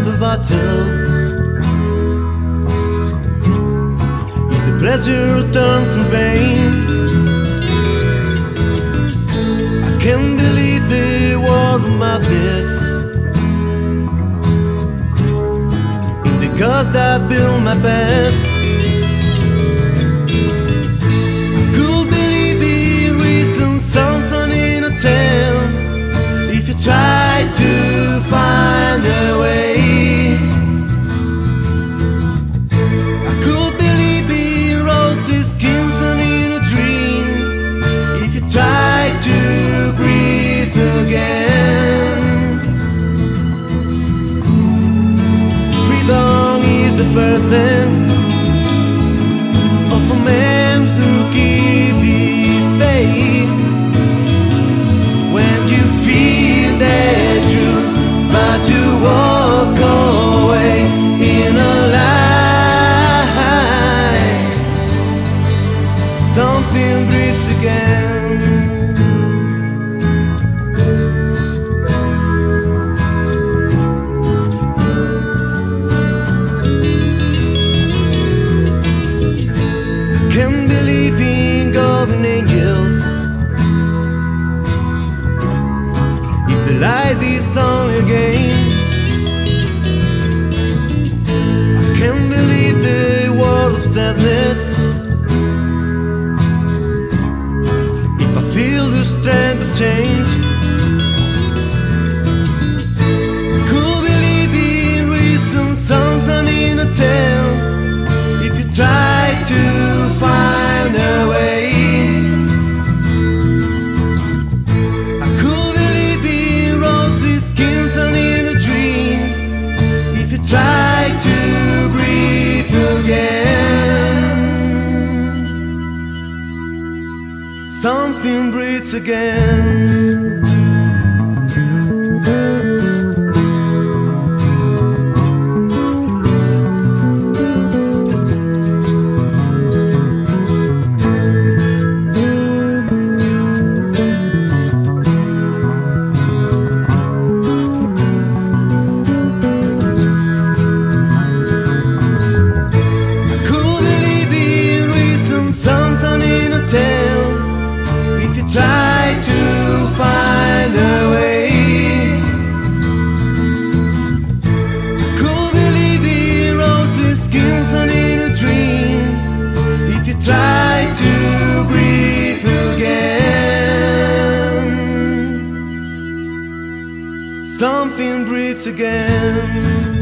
of a bottle. If the pleasure turns to pain, I can't believe the world of madness. In the cause that built my past, I could believe in reason, sounds in a tale. If you try to find a way, I could believe in roses, skins and in a dream. If you try to breathe again, freedom is the first thing of a man who keeps his faith. When you feel that you're about to walk away in a lie, something breathes again. Can't believe in God and angels. If the light is only a game, I can't believe the world of sadness. If I feel the strength of change, could believe in reason, sounds and in a tale. If you try to find a way, I could believe in roses, skins and in a dream. If you try to breathe again, something breathes again. If you try to find a way, could believe in roses, skins and in a dream. If you try to breathe again, something breathes again.